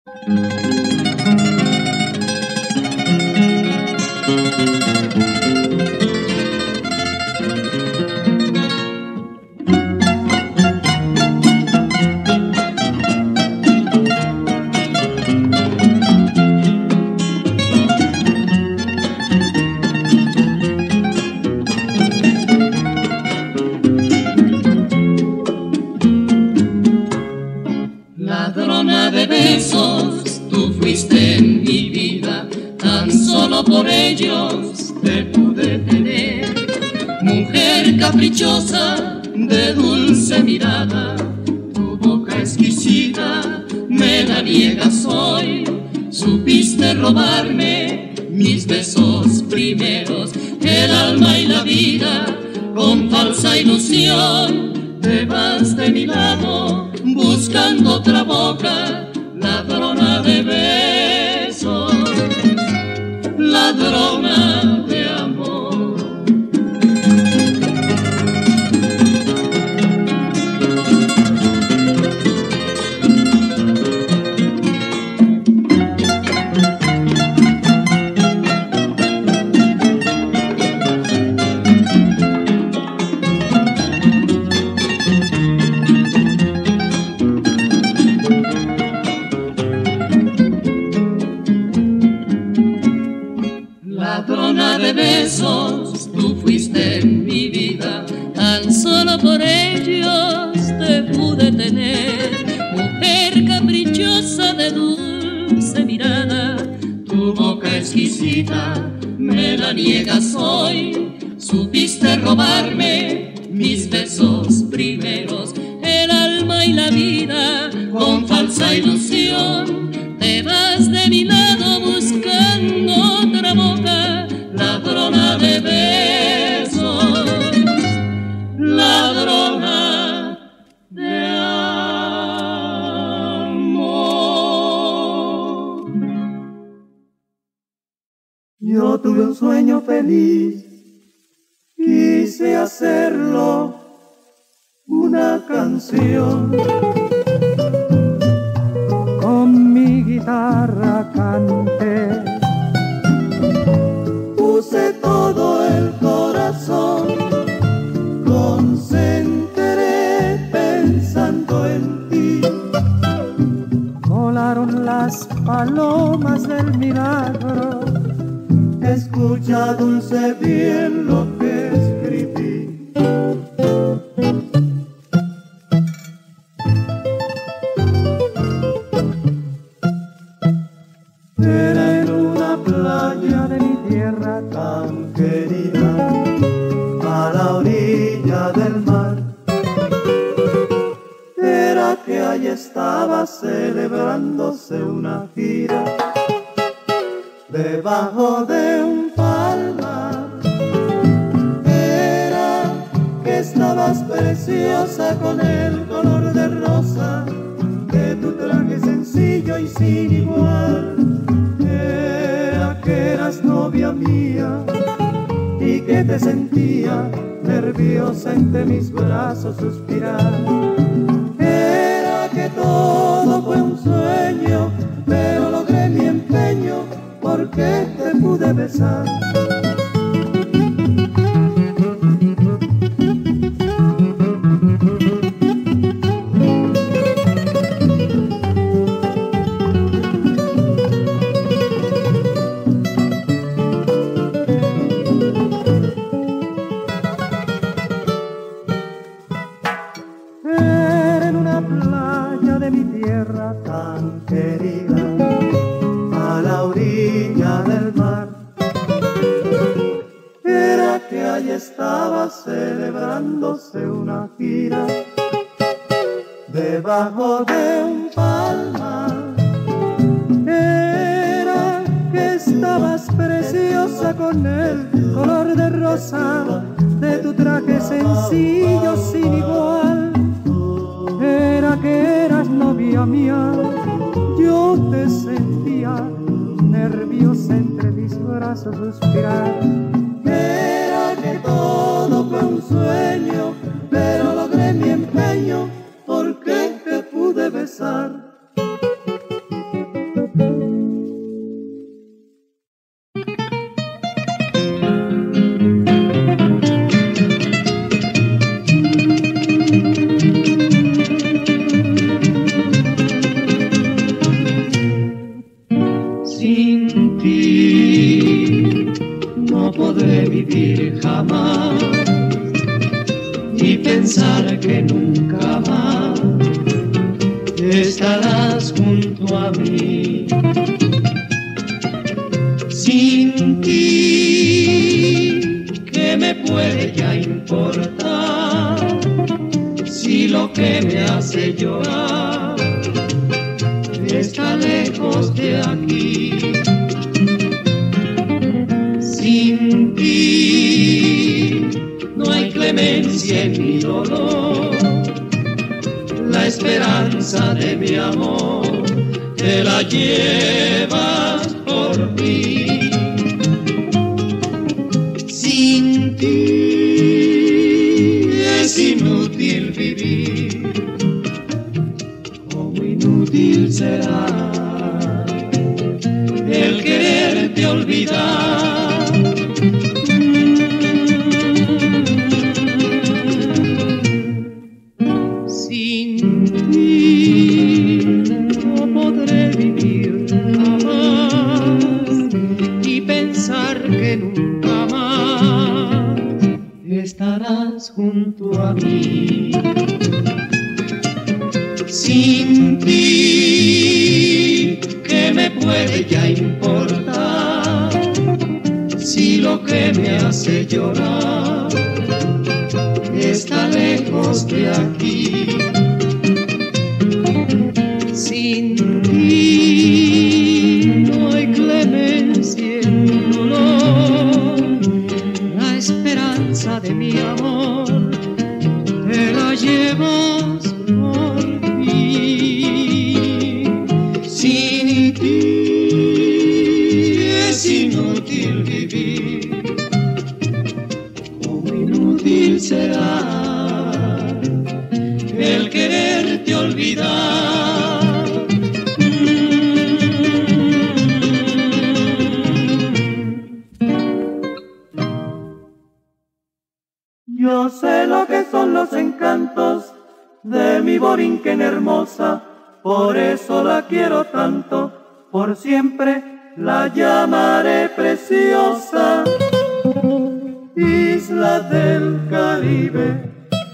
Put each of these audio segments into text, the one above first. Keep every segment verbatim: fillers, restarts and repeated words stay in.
Ladrona de besos, tú fuiste en mi vida, tan solo por ellos te pude tener. Mujer caprichosa, de dulce mirada, tu boca exquisita me la niegas hoy. Supiste robarme mis besos primeros, el alma y la vida, con falsa ilusión. Te vas de mi lado buscando otra boca, ladrona de besos, ladrona de amor. Ladrona de besos, tú fuiste en mi vida, tan solo por ellos te pude tener. Mujer caprichosa de dulce mirada, tu boca exquisita me la niegas hoy. Supiste robarme mis besos primeros, el alma y la vida, con falsa ilusión. Te vas de mi lado buscando otra boca, ladrona de besos, ladrona de amor. Yo tuve un sueño feliz, quise hacerlo una canción. Con mi guitarra canté, puse todo el corazón, concentré pensando en ti. Volaron las palomas del milagro, escucha dulce bien lo que escribí. Era en una playa de mi tierra tan querida, a la orilla del mar. Era que allí estaba celebrándose una gira, debajo de un palmar. Era que estabas preciosa con el color de rosa de tu traje sencillo y sin igual. Era que eras novia mía y que te sentía nerviosa entre mis brazos suspirar. Era que todo fue un sueño, pero logré mi empeño porque te pude besar. Era en una playa de mi tierra tan querida, a la orilla del mar. Era que allí estaba celebrándose una gira, debajo de un palmar. Era que estabas preciosa con el color de rosa de tu traje sencillo sin igual. Era que eras novia mía, yo te sentía nerviosa entre mis brazos suspirar. Era que todo fue un sueño, pero logré mi empeño porque te pude besar. que nunca más estarás junto a mí. Sin ti, ¿qué me puede ya importar? Si lo que me hace llorar está lejos de aquí. Sin ti no hay clemencia en mi dolor. La esperanza de mi amor te la llevas por mí. Sin ti es inútil vivir, como inútil será el quererte olvidar. Sin ti no podré vivir jamás y pensar que nunca más estarás junto a mí. Sin ti, ¿qué me puede ya importar? Si lo que me hace llorar está lejos de aquí. Sin ti no hay clemencia en mi dolor. La esperanza de mi amor te la llevas por mí. Sin ti es inútil vivir, como inútil será el quererte olvidar. Yo sé lo que son los encantos de mi Borinquen hermosa, por eso la quiero tanto, por siempre la llamaré preciosa. Isla del Caribe,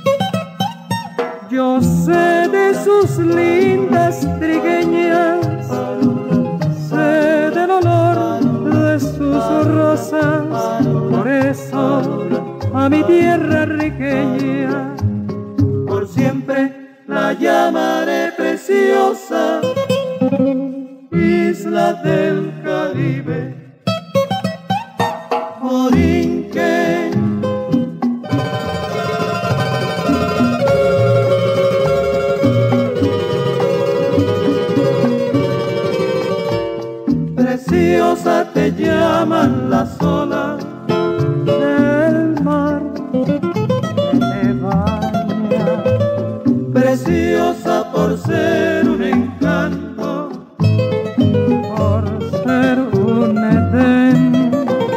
yo sé de sus lindas trigueñas, sé del olor de sus rosas, por eso a mi tierra riqueña por siempre la llamaré preciosa. Isla del Caribe, Borinquen. Preciosa te llaman las olas del mar que te baña, preciosa por ser un encanto, por ser un edén.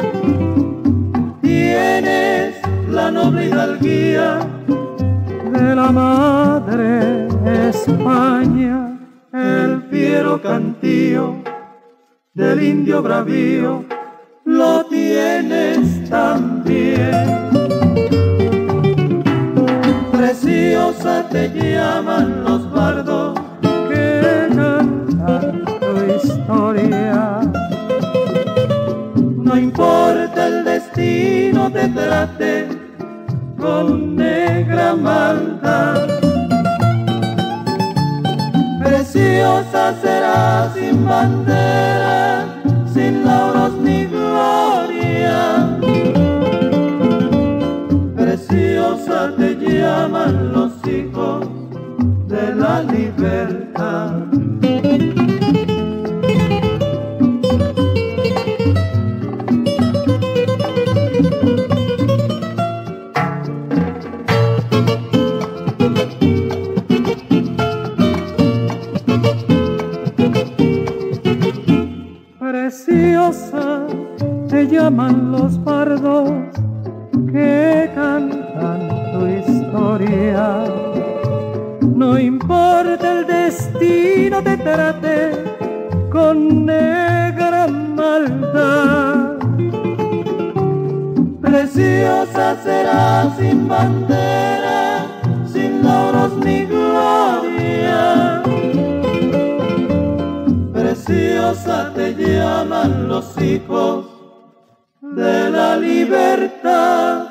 Tienes la noble hidalguía de la madre España, el fiero cantío del indio bravío lo tienes también. Preciosa te llaman los bardos que cantan tu historia. No importa el destino te trate con negra maldad, preciosa será sin bandera, sin lauros ni gloria. Preciosa te llaman los hijos de la libertad. Preciosa te llaman los pardos que cantan tu historia. No importa el destino te trate con negra maldad, preciosa será sin bandera, sin la somos mi gloria. Preciosa te llaman los hijos de la libertad.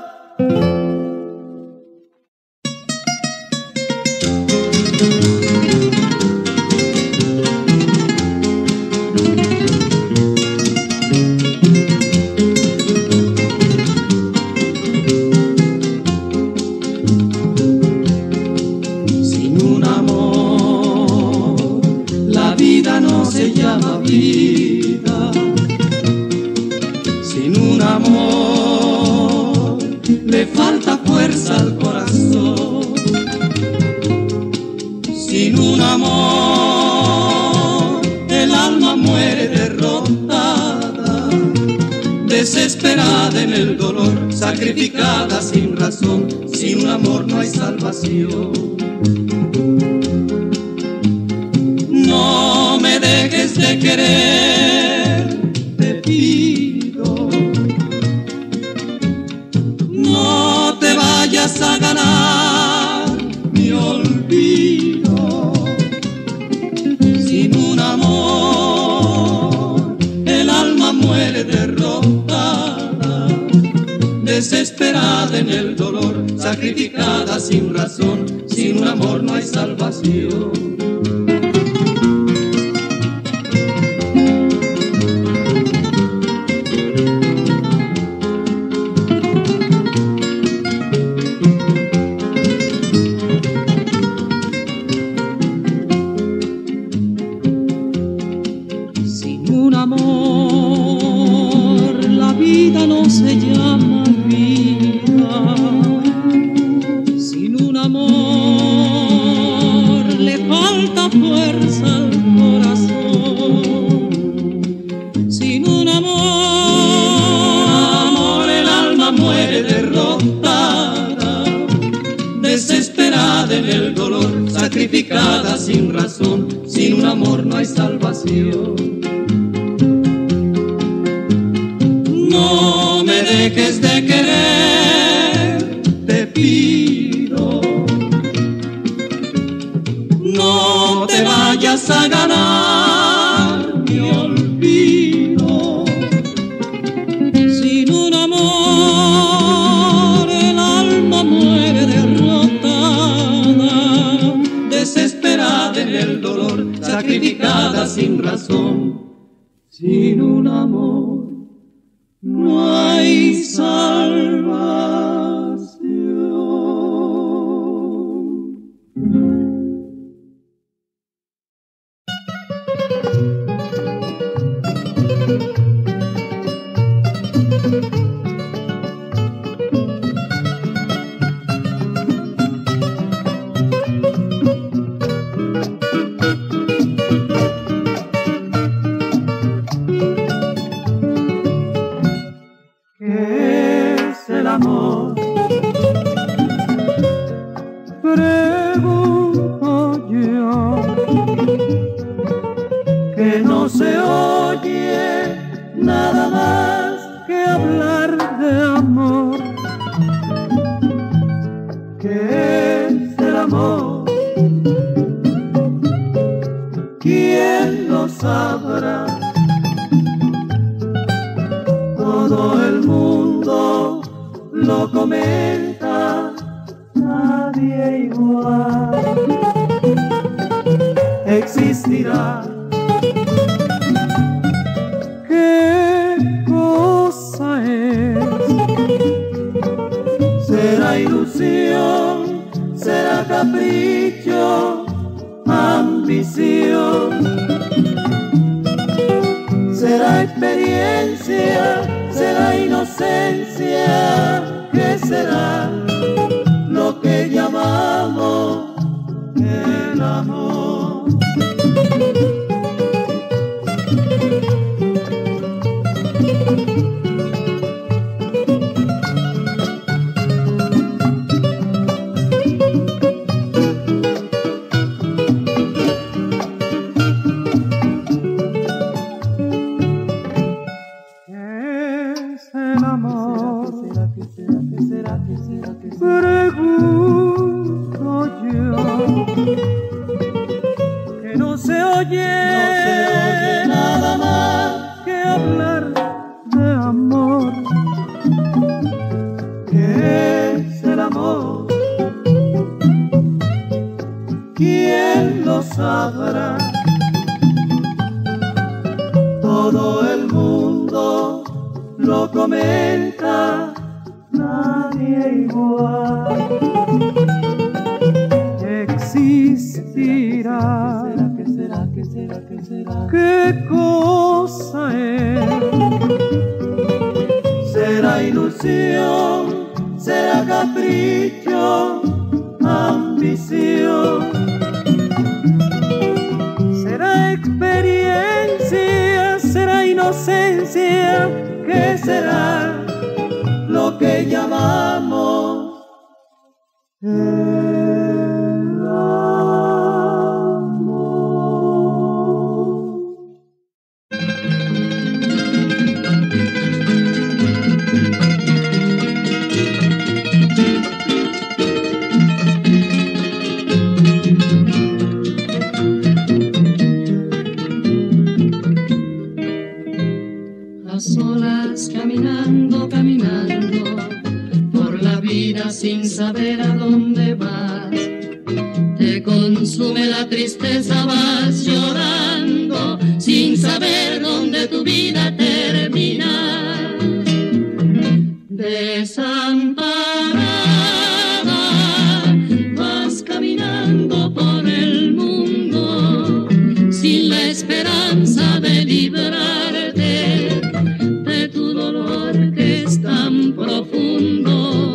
Sin un amor, la vida no se llama vida. Sin un amor, le falta fuerza al corazón. Sin un amor, el alma muere derrotada, desesperada en el dolor, sacrificada sin razón. Sin un amor no hay salvación. No me dejes de querer, te pido. No te vayas a ganar mi olvido. Sin un amor, el alma muere derrotada, desesperada en el dolor, sacrificada sin razón. Sin un amor no hay salvación. Sin un amor, la vida no se llama vida. Sin un amor, le falta fuerza al corazón. Sin un amor, el alma muere derrotada, desesperada en el dolor, sacrificada sin razón. Sin un amor no hay salvación. No me dejes de querer, te pido. No te vayas a ganar mi olvido. Sin un amor, el alma muere derrotada, desesperada en el dolor, sacrificada sin razón. Sin un amor no hay salvación. ¿Qué es el amor? Pregunto yo, que no se oye nada más que hablar de amor. ¿Qué es el amor? ¿Quién lo sabrá? Todo el mundo lo comenta, nadie igual. Existirá. ¿Qué cosa es? ¿Será ilusión? ¿Será capricho? ¿Ambición? ¿Será experiencia? ¿Será inocencia? ¿Qué será lo que llamamos el amor? Pregunto yo, todo el mundo lo comenta, nadie igual. Existirá, ¿qué será, qué será, qué será? ¿Qué cosa es? ¿Será ilusión? ¿Será capricho? ¿Ambición? ¿Será experiencia? ¿Será inocencia? ¿Qué será lo que llamamos el amor? A solas caminando, caminando por la vida sin saber a dónde vas. Te consume la tristeza, vas llorando sin saber dónde tu vida termina. Desamparada vas caminando por el mundo sin la esperanza de librarte de tu dolor que es tan profundo.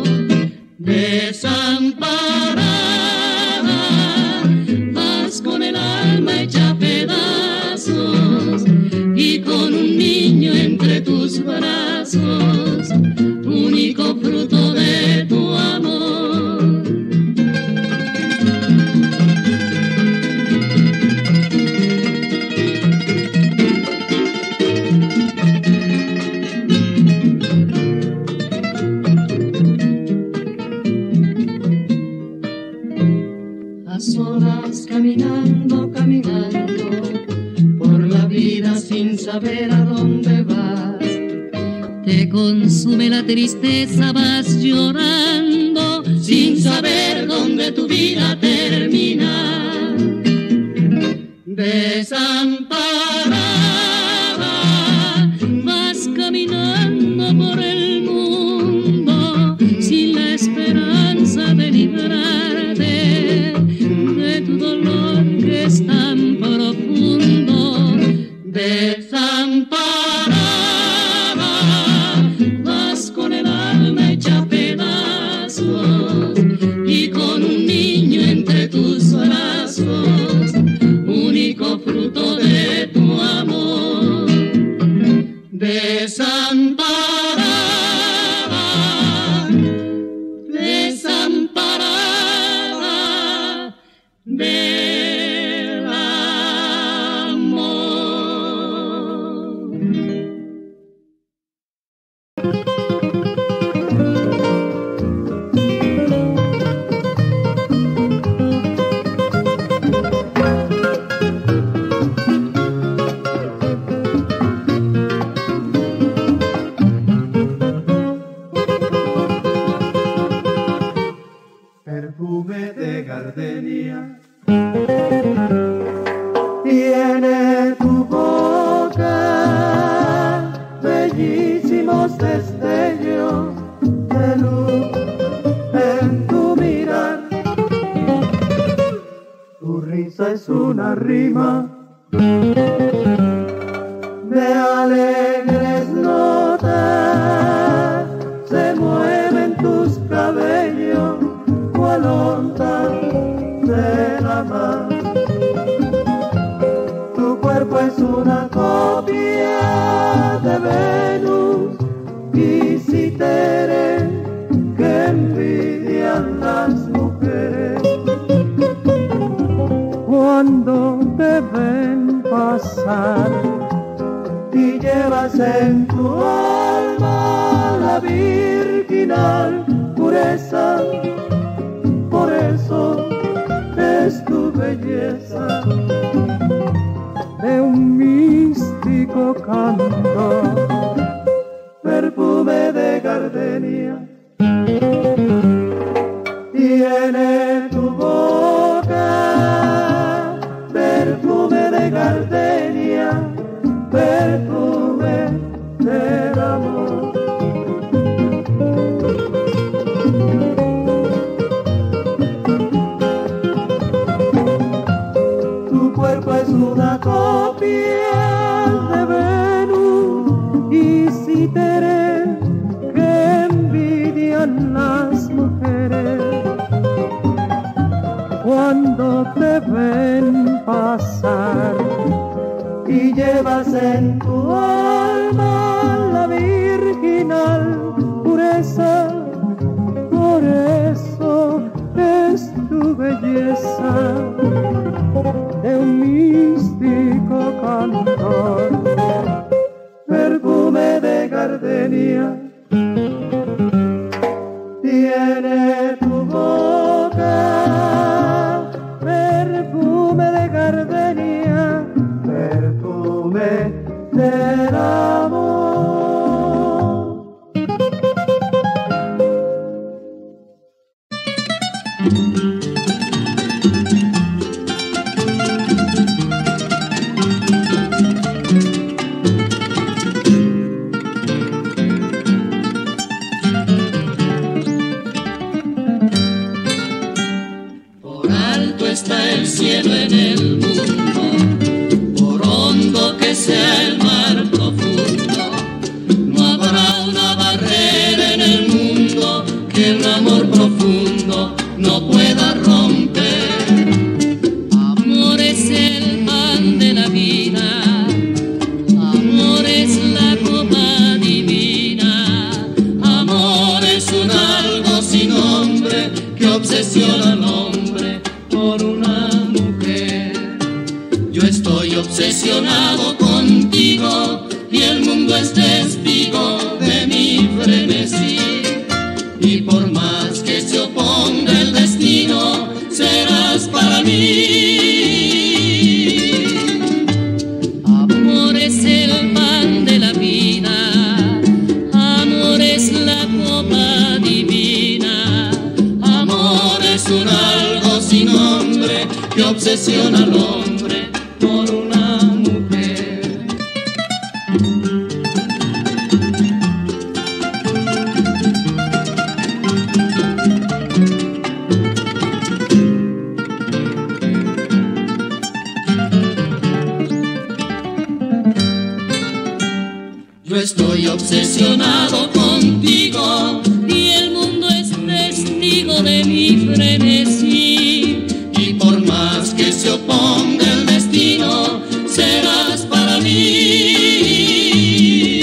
Desamparada vas con el alma hecha a pedazos y con un niño entre tus brazos, único fruto de tu amor. A solas caminando, caminando por la vida sin saber a dónde vas. Te consume la tristeza, vas llorando sin saber dónde tu vida termina. Desamparada vas caminando por el mundo sin la esperanza de librarte de tu dolor que es tan profundo. Desamparada vas con el alma hecha a pedazos y con un niño entre tus brazos, único fruto de tu amor. Desamparada, desamparada del amor. Perfume de gardenia tiene tu boca, bellísimos destellos de luz en tu mirar. Tu risa es una rima de alegres notas, se mueven tus cabellos cual onda de la mar. Tu cuerpo es una copia de Venus y Citere que envidian las mujeres cuando te ven pasar y llevas en tu alma la virginal pureza. Por eso es tu belleza de un místico canto, perfume de gardenia tiene tu boca, perfume de gardenia, perfume títere que envidian las mujeres cuando te ven pasar y llevas en tu alma la virginal pureza. Por eso es tu belleza de un místico cantor, perfume de gardenia tiene tu boca, perfume de gardenia, perfume del amor. Está el cielo en el mundo, por hondo que sea el mar profundo, no habrá una barrera en el mundo que el amor profundo no pueda romper. Amor es el pan de la vida, amor es la copa divina, amor es un algo sin nombre que obsesiona al hombre por una mujer. Yo estoy obsesionado contigo y el mundo es testigo de mi frenesí. Y por más que se oponga el destino, serás para mí. Amor es el pan de la vida, amor es la copa divina, amor es un algo sin nombre que obsesiona al hombre por una mujer. Yo estoy obsesionado contigo y el mundo es testigo de mi frenesí. Y por más que se oponga el destino, serás para mí.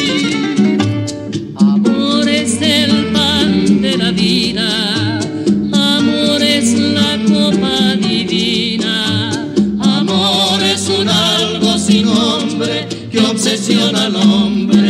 Amor es el pan de la vida, amor es la copa divina, amor es un algo sin nombre que obsesiona al hombre